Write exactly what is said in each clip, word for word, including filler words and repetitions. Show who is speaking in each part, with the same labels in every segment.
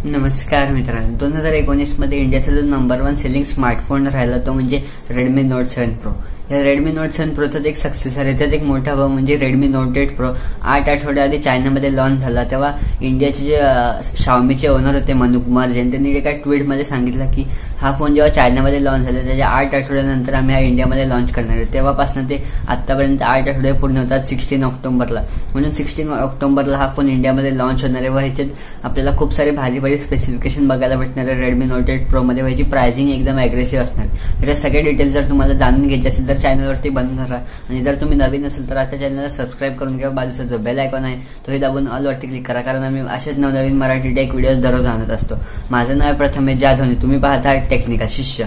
Speaker 1: नमस्कार मित्रांनो, दोन हजार एकोणीस मध्ये इंडियाचा जो नंबर वन सेलिंग स्मार्टफोन राहिला तो म्हणजे रेडमी नोट सेवन प्रो. या रेडमी नोट सेवन प्रोचा एक सक्सेस आहे. त्यात एक मोठा भाव म्हणजे रेडमी नोट एट प्रो आठ आठवड्या आधी चायनामध्ये लॉन्च झाला. तेव्हा इंडियाचे जे शाओमीचे ओनर होते मनु कुमार जैन, त्यांनी एका ट्विटमध्ये सांगितलं की हा फोन जेव्हा चायनामध्ये लॉन्च झाला त्याच्या आठ आठवड्यानंतर आम्ही हा इंडियामध्ये लॉन्च करणार आहे. तेव्हापासून ते आतापर्यंत आठ आठवडे पूर्ण होतात सिक्स्टीन ऑक्टोबरला. म्हणून सिक्स्टीन ऑक्टोबरला हा फोन इंडियामध्ये लॉन्च होणार आहे व ह्याच्यात आपल्याला खूप सारे भारी भारी स्पेसिफिकेशन बघायला भेटणार आहे रेडमी नोट एट प्रो मध्ये. ह्याची प्राइसिंग एकदम अग्रेसिव्ह असणार. त्याच्या सगळे डिटेल्स जर तुम्हाला जाणून घ्यायचे असेल तर चॅनलवरती बंद करा आणि जर तुम्ही नवीन असेल तर आता चॅनलला सबस्क्राईब करून घ्या. बाजूचा जो बेल आयकॉन आहे तोही दाबून ऑल वरती क्लिक करा, कारण आम्ही असेच नवनवीन मराठी टेक व्हिडिओज दररोज आणत असतो. माझं नाव प्रथमेश जाधव, तुम्ही पाहता टेक्निकल शिष्य.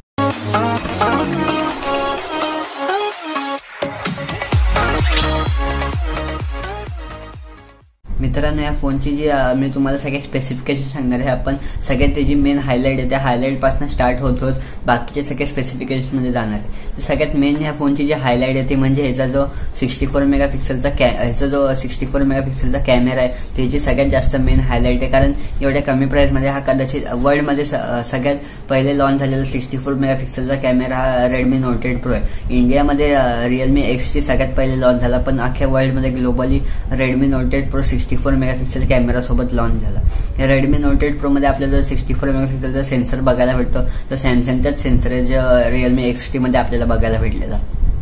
Speaker 1: मित्रांनो, या फोनची जी मी तुम्हाला सगळे स्पेसिफिकेशन सांगणार आहे. आपण सगळ्यात त्याची मेन हायलाइट आहे त्या हायलाइट पासून स्टार्ट होत होत बाकीचे सगळे स्पेसिफिकेशन मध्ये जाणार आहे. सगळ्यात मेन ह्या फोनची जी हायलाइट आहे ती म्हणजे ह्याचा जो सिक्स्टी फोर मेगा पिक्सेलचा ह्याचा जो सिक्स्टी फोर मेगा पिक्सेलचा कॅमेरा आहे त्याची सगळ्यात जास्त मेन हायलाइट आहे. कारण एवढ्या कमी प्राइस मध्ये हा कदाचित वर्ल्ड मध्ये सगळ्यात पहिले लॉन्च झालेला सिक्स्टी फोर मेगा पिक्सेलचा कॅमेरा हा रेडमी नोट एट प्रो आहे. इंडियामध्ये रिअलमी एक्स टी सगळ्यात पहिले लॉन्च झाला, पण अख्ख्या वर्ल्ड मध्ये globally Redmi Note eight pro sixty four megapixel camera सोबत लॉन्च झाला. या रेडमी नोट एट प्रो मध्ये आपल्याला जो सिक्स्टी फोर मेगापिक्सलचा सेन्सर बघायला भेटतो तो सॅमसंगचाच सेन्सर आहे जो रिअलमी एक्स टी मध्ये आपल्याला बघायला भेटलेला.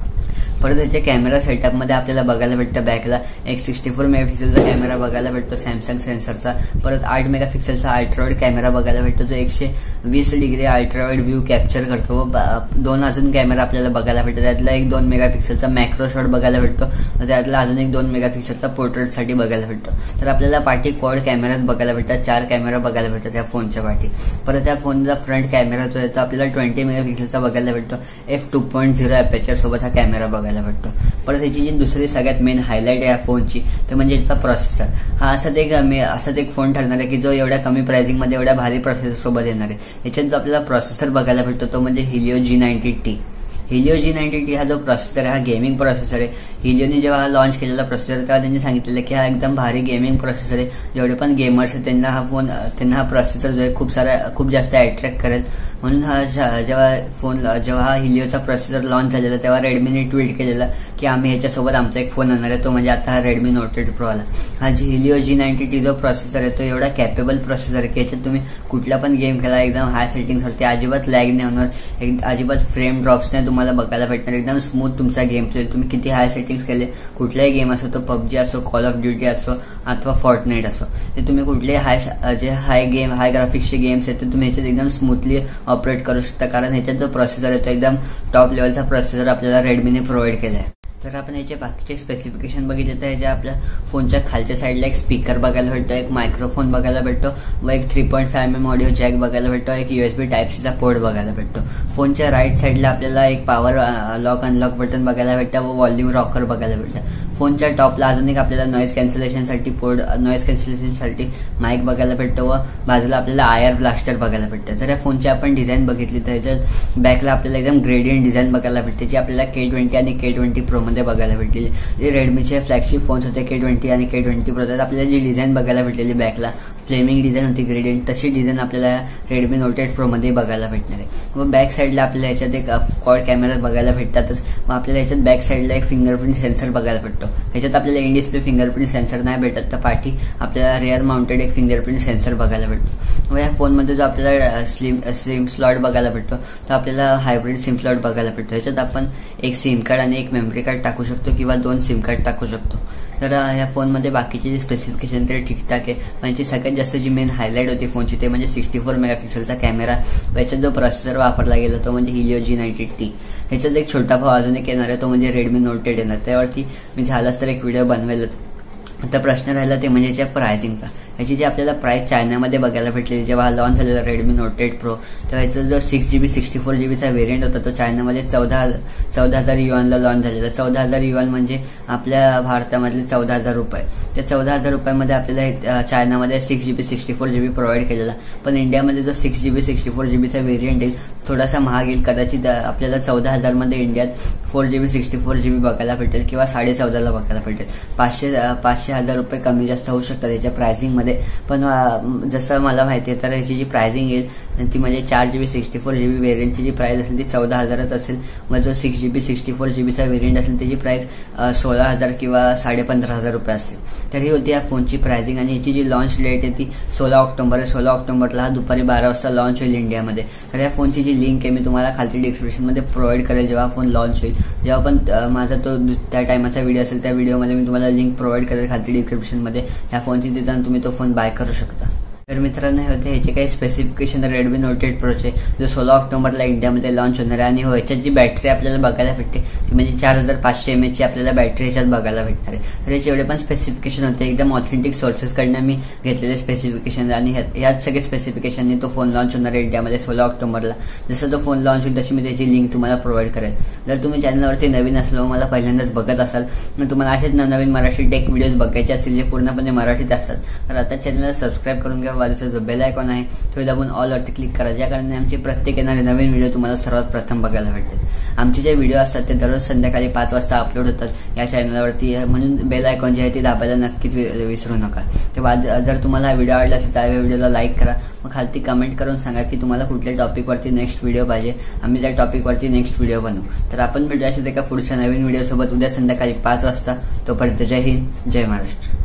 Speaker 1: परत त्याच्या कॅमेरा सेटअपमध्ये आपल्याला बघायला भेटतं बॅकला एक सिक्स्टी फोर मेगापिक्सलचा कॅमेरा बघायला भेटतो सॅमसंग सेन्सरचा. परत आठ मेगापिक्सलचा अल्ट्रावाइड कॅमेरा बघायला भेटतो जो एकशे वीस डिग्री अल्ट्रावाइड व्ह्यू कॅप्चर करतो. दोन अजून कॅमेरा आपल्याला बघायला भेटतो. त्यातला एक दोन मेगापिक्सलचा मॅक्रो शॉट बघायला भेटतो, त्यातला अजून एक दोन मेगापिक्सलचा पोर्ट्रेटसाठी बघायला भेटतो. तर आपल्याला पाठी क्वाड कॅमेराज बघायला भेटतात, चार कॅमेरा बघायला भेटतात या फोनच्या पाठी. परत त्या फोनचा फ्रंट कॅमेरा जो आहे तो आपल्याला ट्वेंटी मेगापिक्सलचा बघायला भेटतो. F two point zero aperture सोबत हा कॅमेरा बघायला भेटतो. परत याची जी दुसरी सगळ्यात मेन हायलाइट आहे या फोनची ते म्हणजे याचा प्रोसेसर. हा असाच एक असाच एक फोन ठरणार आहे की जो एवढ्या कमी प्राइसिंग मध्ये एवढ्या भारी प्रोसेसर सोबत येणार आहे. याच्यात जो आपल्याला प्रोसेसर बघायला भेटतो तो म्हणजे Helio G ninety T. Helio G ninety T हा जो प्रोसेसर आहे हा गेमिंग प्रोसेसर आहे. हिलिओने जेव्हा हा लॉन्च केलेला प्रोसेसर तेव्हा त्यांनी सांगितलेलं की हा एकदम भारी गेमिंग प्रोसेसर आहे. जेवढे पण गेमर्स आहेत त्यांना हा फोन त्यांना हा प्रोसेसर जो आहे खूप सारा खूप जास्त अट्रॅक्ट करेल. म्हणून हा जेव्हा फोन जेव्हा हा हिलिओचा प्रोसेसर लॉन्च झालेला तेव्हा रेडमीने ट्विट केलेला की आम्ही ह्याच्यासोबत आमचा एक फोन आणणार आहे, तो म्हणजे आता हा रेडमी नोट एट प्रो आला. हा G Helio G ninety T जो प्रोसेसर आहे तो एवढा कॅपेबल प्रोसेसर आहे की याच्यात तुम्ही कुठला पण गेम खेळा एकदम हाय सेटिंग्सवरती अजिबात लॅग नाही होणार, अजिबात फ्रेम ड्रॉप्स नाही तुम्हाला बघायला भेटणार. एकदम स्मूथ तुमचा गेम प्ले. तुम्ही किती हाय सेटिंग्स केले, कुठलाही गेम असो तो पबजी असो, कॉल ऑफ ड्युटी असो अथवा फॉर्टनाईट असो, ते तुम्ही कुठलेही हाय जे हाय गेम हाय ग्राफिक्सचे गेम्स आहेत ते तुम्ही ह्याच्यात एकदम स्मूथली ऑपरेट करू शकता. कारण ह्याच्यात जो प्रोसेसर आहे तो एकदम टॉप लेवलचा प्रोसेसर आपल्याला रेडमीने प्रोव्हाइड केला आहे. तर आपण याचे बाकीचे स्पेसिफिकेशन बघितले तर ह्याच्या आपल्या फोनच्या खालच्या साईडला एक स्पीकर बघायला भेटतो, एक मायक्रोफोन बघायला भेटतो व एक three point five M M audio jack बघायला भेटतो, एक युएसबी टाईप सीचा पोर्ट बघायला भेटतो. फोनच्या राईट साईडला आपल्याला एक पॉवर लॉक अनलॉक बटन बघायला भेटतं व व्हॉल्यूम रॉकर बघायला भेटतं. फोनच्या टॉपला अजून एक आपल्याला नॉईज कॅन्सलेशनसाठी पोर्ट नॉईज कॅन्सलेशनसाठी माईक बघायला भेटतो व बाजूला आपल्याला आयर ब्लास्टर बघायला भेटतं. जर या फोनची आपण डिझाईन बघितली तर ह्याच्यात बॅकला आपल्याला एकदम ग्रेडियंट डिझाईन बघायला भेटते जी आपल्याला के ट्वेंटी आणि के ट्वेंटी प्रो मध्ये बघायला भेटलेली. जे रेडमीचे फ्लॅगशिप फोन्स होते के ट्वेंटी आणि के ट्वेंटी प्रो त्यात आपल्याला जी डिझाईन बघायला भेटलेली बॅकला फ्लेमिंग डिझाईन होती ग्रेडियंट, तशी डिझाइन आपल्याला रेडमी नोट एट प्रो मध्ये बघायला भेटणार आहे. व बॅक साईडला आपल्याला ह्याच्यात एक क्वाड कॅमेरा बघायला भेटतातच. मग आपल्याला ह्याच्यात बॅक साईडला एक फिंगरप्रिंट सेन्सर बघायला भेटतो. ह्याच्यात आपल्याला इन डिस्प्ले फिंगरप्रिंट सेन्सर नाही भेटत, तर पाठी आपल्याला रिअर माउंटेड एक फिंगरप्रिंट सेन्सर बघायला भेटतो. व या फोनमध्ये जो आपल्याला स्लिम सिम स्लॉट बघायला भेटतो तो आपल्याला हायब्रिड सिम स्लॉट बघायला भेटतो. ह्याच्यात आपण एक सिम कार्ड आणि एक मेमरी कार्ड टाकू शकतो किंवा दोन सिम कार्ड टाकू शकतो. तर या फोनमध्ये बाकीचे जे स्पेसिफिकेशन ते ठीकठाक आहे, पण याची सगळ्यात जास्त जी मेन हायलाइट होती फोनची ते म्हणजे सिक्स्टी फोर मेगापिक्सलचा कॅमेरा. याच्यात जो प्रोसेसर वापरला गेला तो म्हणजे हिलिओ जी नाईन्टी टी. ह्याच्यात एक छोटा भाव अजून एक येणार आहे तो म्हणजे रेडमी नोट एट येणार. त्यावरती मी झालाच तर एक व्हिडिओ बनवेलच. आता प्रश्न राहिला ते म्हणजे याच्या प्राइसिंगचा. याची जी आपल्याला प्राइस चायनामध्ये बघायला भेटलेली जेव्हा लॉन्च झालेला रेडमी नोट एट प्रो तेव्हा याचा जो सिक्स जीबी सिक्स्टी फोर जीबीचा व्हेरियंट होता तो चायनामध्ये चौदा चौदा हजार युआनला लॉन्च झालेला. चौदा हजार युआन म्हणजे आपल्या भारतामधले चौदा हजार रुपये. त्या चौदा हजार रुपयामध्ये आपल्याला चायनामध्ये six GB sixty four GB provide केलेला, पण इंडियामध्ये जो सिक्स जीबी सिक्स्टी फोर जीबीचा व्हेरियंट येईल थोडासा महाग येईल. कदाचित आपल्याला चौदा हजार मध्ये इंडियात four GB sixty four GB बघायला भेटेल किंवा साडे चौदाला बघायला भेटेल. पाचशे पाचशे हजार रुपये कमी जास्त होऊ शकतात याच्या प्राइसिंगमध्ये. पण जसं मला माहिती आहे तर याची जी प्राइसिंग येईल ती म्हणजे चार जीबी सिक्स्टी फोर जीबी व्हेरियंटची जी प्राइस असेल ती चौदा हजारात असेल. मग जो सिक्स जीबी सिक्स्टी फोर जीबीचा व्हेरियंट असेल त्याची प्राइस सोळा हजार किंवा साडे पंधरा हजार रुपये असेल. तर ही होती या फोनची प्राइसिंग आणि याची जी लॉन्च डेट आहे ती सोळा ऑक्टोबर आहे. सोळा ऑक्टोबरला हा दुपारी बारा वाजता लॉन्च होईल इंडियामध्ये. तर या फोनची जी लिंक आहे मी तुम्हाला खालती डिस्क्रिप्शनमध्ये प्रोव्हाइड करेल जेव्हा फोन लॉन्च होईल. जेव्हा पण माझा तो त्या टायमाचा व्हिडिओ असेल त्या व्हिडिओमध्ये मी तुम्हाला लिंक प्रोव्हाइड करेल खालती डिस्क्रिप्शनमध्ये. या फोनची तिथं तुम्ही तो फोन बाय करू शकता. तर मित्रांनो हे होते ह्याचे काही स्पेसिफिकेशन रेडमी नोट एट प्रोचे जो सोळा ऑक्टोबरला इंडियामध्ये लॉन्च होणार आहे. आणि हो ह्याच्यात जी बॅटरी आपल्याला बघायला भेटते ती म्हणजे चार हजार पाचशे एम एचची आपल्याला बॅटरी ह्याच्यात बघायला भेटणार आहे. तर याचे एवढे पण स्पेसिफिकेशन होते एकदम ऑथेंटिक सोर्सेसकडनं मी घेतलेले स्पेसिफिकेशन आणि ह्याच सगळे स्पेसिफिकेशनने तो फोन लॉन्च होणार आहे इंडियामध्ये सोळा ऑक्टोबरला. जसं तो फोन लॉन्च होईल तशी मी त्याची लिंक तुम्हाला प्रोव्हाइड करेल. जर तुम्ही चॅनलवरती नवीन असलो मला पहिल्यांदाच बघत असाल मग तुम्हाला असेच नवीन मराठी टेक व्हिडिओज बघायचे असतील जे पूर्णपणे मराठीत असतात तर आता चॅनलला सबस्क्राईब करून घ्या. बाजूचा जो बेल आयकॉन आहे तो दाबून ऑल वरती क्लिक करा ज्या कारणाने आमचे प्रत्येक येणारे नवीन व्हिडिओ तुम्हाला सर्वात प्रथम बघायला भेटतील. आमचे जे व्हिडिओ असतात ते दररोज संध्याकाळी पाच वाजता अपलोड होतात या चॅनलवरती, म्हणून बेल आयकॉन जे आहे ते दाबायला नक्कीच विसरू नका. तेव्हा जर तुम्हाला हा व्हिडिओ आवडला असेल तर या व्हिडिओला लाईक करा. मग खालती कमेंट करून सांगा की तुम्हाला कुठल्या टॉपिकवरती नेक्स्ट व्हिडिओ पाहिजे, आम्ही त्या टॉपिकवरती नेक्स्ट व्हिडिओ बनवू. तर आपण भेटूया असेल एका पुढच्या नवीन व्हिडिओ सोबत उद्या संध्याकाळी पाच वाजता. तोपर्यंत जय हिंद, जय महाराष्ट्र.